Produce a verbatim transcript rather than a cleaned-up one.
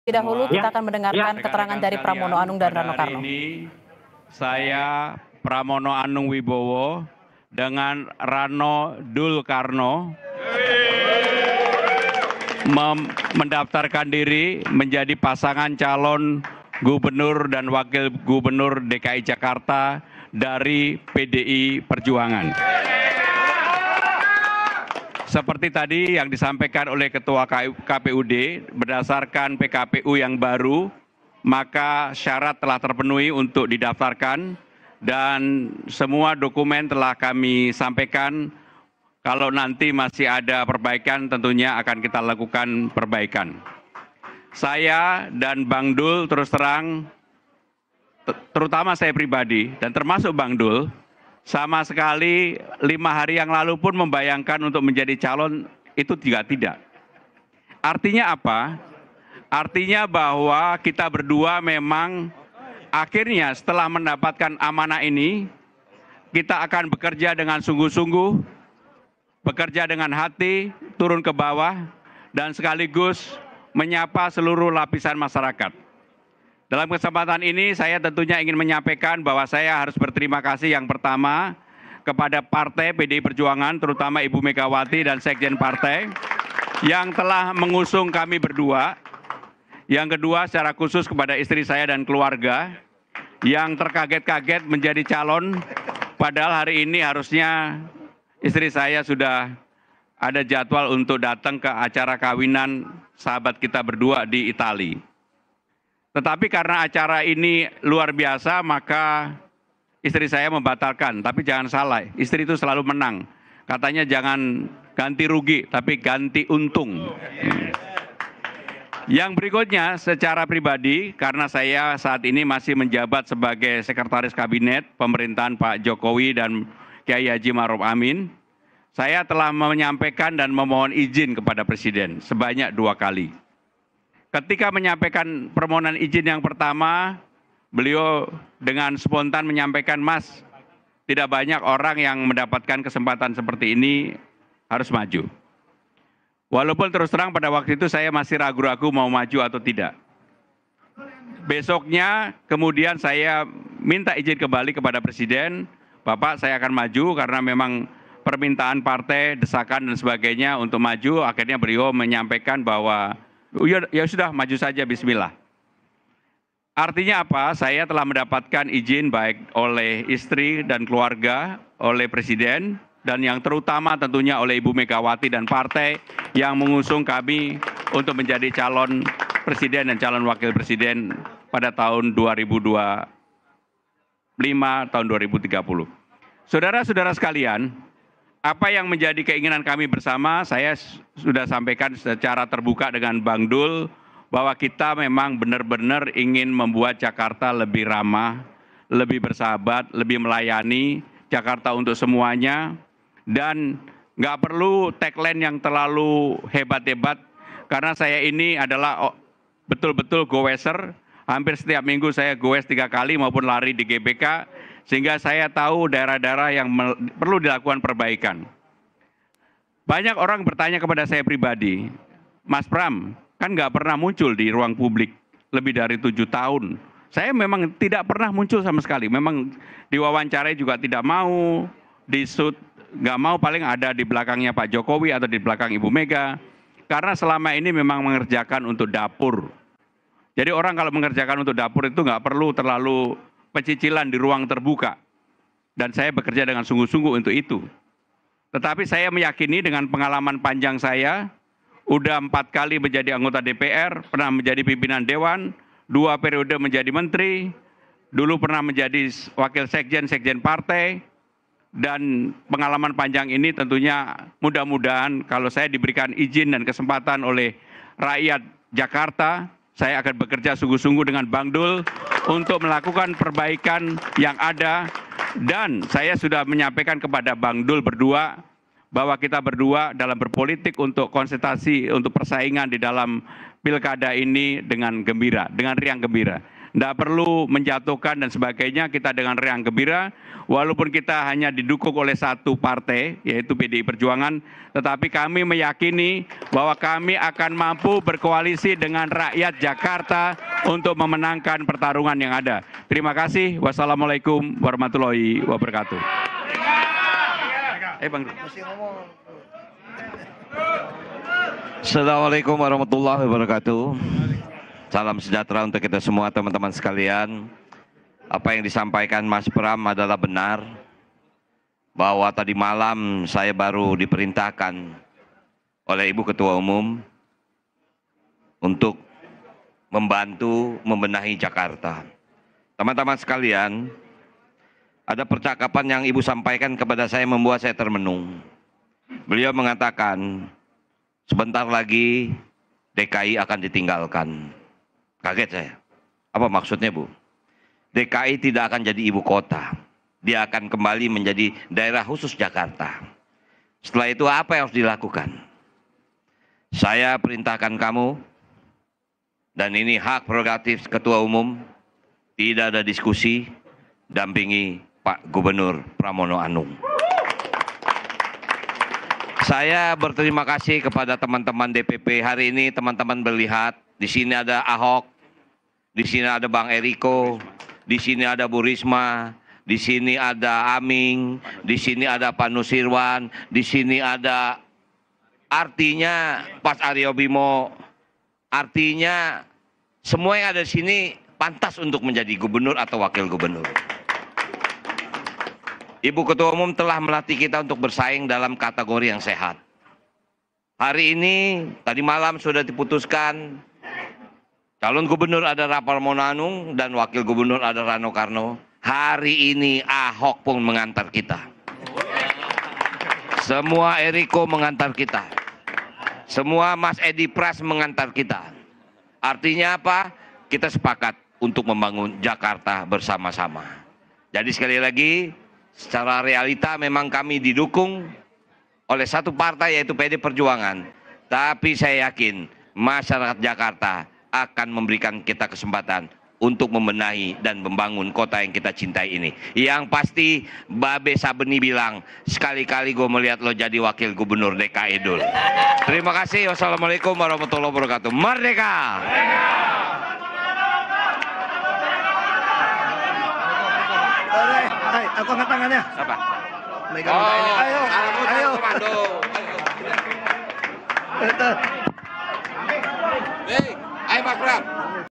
Terlebih dahulu Semua. kita akan mendengarkan Ya, keterangan dari rekan-rekan Pramono sekalian, Anung dan pada Rano hari Karno. Ini saya Pramono Anung Wibowo dengan Rano Dul Karno mem- mendaftarkan diri menjadi pasangan calon gubernur dan wakil gubernur D K I Jakarta dari P D I Perjuangan. Seperti tadi yang disampaikan oleh Ketua K P U D, berdasarkan P K P U yang baru, maka syarat telah terpenuhi untuk didaftarkan dan semua dokumen telah kami sampaikan. Kalau nanti masih ada perbaikan, tentunya akan kita lakukan perbaikan. Saya dan Bang Dul terus terang, terutama saya pribadi dan termasuk Bang Dul, sama sekali lima hari yang lalu pun membayangkan untuk menjadi calon itu juga tidak. Artinya apa? Artinya bahwa kita berdua memang akhirnya setelah mendapatkan amanah ini, kita akan bekerja dengan sungguh-sungguh, bekerja dengan hati, turun ke bawah, dan sekaligus menyapa seluruh lapisan masyarakat. Dalam kesempatan ini saya tentunya ingin menyampaikan bahwa saya harus berterima kasih yang pertama kepada Partai P D I Perjuangan, terutama Ibu Megawati dan Sekjen Partai, yang telah mengusung kami berdua. Yang kedua secara khusus kepada istri saya dan keluarga, yang terkaget-kaget menjadi calon, padahal hari ini harusnya istri saya sudah ada jadwal untuk datang ke acara kawinan sahabat kita berdua di Itali. Tetapi karena acara ini luar biasa, maka istri saya membatalkan. Tapi jangan salah, istri itu selalu menang. Katanya jangan ganti rugi, tapi ganti untung. Yang berikutnya secara pribadi, karena saya saat ini masih menjabat sebagai Sekretaris Kabinet Pemerintahan Pak Jokowi dan Kiai Haji Ma'ruf Amin, saya telah menyampaikan dan memohon izin kepada Presiden sebanyak dua kali. Ketika menyampaikan permohonan izin yang pertama, beliau dengan spontan menyampaikan, "Mas, tidak banyak orang yang mendapatkan kesempatan seperti ini, harus maju." Walaupun terus terang pada waktu itu saya masih ragu-ragu mau maju atau tidak. Besoknya kemudian saya minta izin kembali kepada Presiden, "Bapak, saya akan maju karena memang permintaan partai, desakan dan sebagainya untuk maju." Akhirnya beliau menyampaikan bahwa ya, ya sudah, maju saja, bismillah. Artinya apa? Saya telah mendapatkan izin baik oleh istri dan keluarga, oleh Presiden, dan yang terutama tentunya oleh Ibu Megawati dan partai yang mengusung kami untuk menjadi calon Presiden dan calon Wakil Presiden pada tahun dua ribu dua puluh lima, tahun dua ribu tiga puluh. Saudara-saudara sekalian, apa yang menjadi keinginan kami bersama, saya sudah sampaikan secara terbuka dengan Bang Dul, bahwa kita memang benar-benar ingin membuat Jakarta lebih ramah, lebih bersahabat, lebih melayani, Jakarta untuk semuanya, dan nggak perlu tagline yang terlalu hebat-hebat, karena saya ini adalah betul-betul goeser, hampir setiap minggu saya goes tiga kali maupun lari di G B K, sehingga saya tahu daerah-daerah yang perlu dilakukan perbaikan. Banyak orang bertanya kepada saya pribadi, "Mas Pram, kan nggak pernah muncul di ruang publik lebih dari tujuh tahun. Saya memang tidak pernah muncul sama sekali. Memang diwawancarai juga tidak mau, disut nggak mau, paling ada di belakangnya Pak Jokowi atau di belakang Ibu Mega. Karena selama ini memang mengerjakan untuk dapur. Jadi orang kalau mengerjakan untuk dapur itu nggak perlu terlalu pecicilan di ruang terbuka. Dan saya bekerja dengan sungguh-sungguh untuk itu. Tetapi saya meyakini dengan pengalaman panjang saya, udah empat kali menjadi anggota D P R, pernah menjadi pimpinan Dewan, dua periode menjadi menteri, dulu pernah menjadi wakil sekjen, sekjen partai, dan pengalaman panjang ini tentunya mudah-mudahan kalau saya diberikan izin dan kesempatan oleh rakyat Jakarta, saya akan bekerja sungguh-sungguh dengan Bang Dul untuk melakukan perbaikan yang ada, dan saya sudah menyampaikan kepada Bang Dul berdua bahwa kita berdua dalam berpolitik untuk konsentrasi, untuk persaingan di dalam pilkada ini dengan gembira, dengan riang gembira. tidak perlu menjatuhkan dan sebagainya, kita dengan riang gembira, walaupun kita hanya didukung oleh satu partai, yaitu P D I Perjuangan, tetapi kami meyakini bahwa kami akan mampu berkoalisi dengan rakyat Jakarta untuk memenangkan pertarungan yang ada. Terima kasih. Wassalamualaikum warahmatullahi wabarakatuh. Eh, Bang. Assalamualaikum warahmatullahi wabarakatuh. Salam sejahtera untuk kita semua teman-teman sekalian. Apa yang disampaikan Mas Pram adalah benar, bahwa tadi malam saya baru diperintahkan oleh Ibu Ketua Umum untuk membantu membenahi Jakarta. Teman-teman sekalian, ada percakapan yang Ibu sampaikan kepada saya membuat saya termenung. Beliau mengatakan, sebentar lagi D K I akan ditinggalkan. Kaget saya. Apa maksudnya, Bu? D K I tidak akan jadi ibu kota. Dia akan kembali menjadi daerah khusus Jakarta. Setelah itu apa yang harus dilakukan? Saya perintahkan kamu, dan ini hak prerogatif Ketua Umum, tidak ada diskusi, dampingi Pak Gubernur Pramono Anung. Saya berterima kasih kepada teman-teman D P P. Hari ini teman-teman melihat, di sini ada Ahok, di sini ada Bang Eriko, di sini ada Bu Risma, di sini ada Aming, di sini ada Pak Nusirwan, di sini ada, artinya Pas Aryo Bimo, artinya semua yang ada di sini pantas untuk menjadi gubernur atau wakil gubernur. Ibu Ketua Umum telah melatih kita untuk bersaing dalam kategori yang sehat. Hari ini, tadi malam sudah diputuskan, calon gubernur ada Pramono Anung dan wakil gubernur ada Rano Karno. Hari ini Ahok pun mengantar kita. Semua Eriko mengantar kita. Semua Mas Edi Pras mengantar kita. Artinya apa? Kita sepakat untuk membangun Jakarta bersama-sama. Jadi sekali lagi, secara realita memang kami didukung oleh satu partai yaitu P D I Perjuangan. Tapi saya yakin masyarakat Jakarta akan memberikan kita kesempatan untuk membenahi dan membangun kota yang kita cintai ini. Yang pasti Babe Sabeni bilang, sekali-kali gue melihat lo jadi wakil gubernur D K I dulu. Terima kasih. Wassalamualaikum warahmatullahi wabarakatuh. Merdeka! Hai, aku angkat tangannya. Apa? Megang tangannya. Ayo, ayo. Komando. Ayo. Hei, ayo Mas Pram.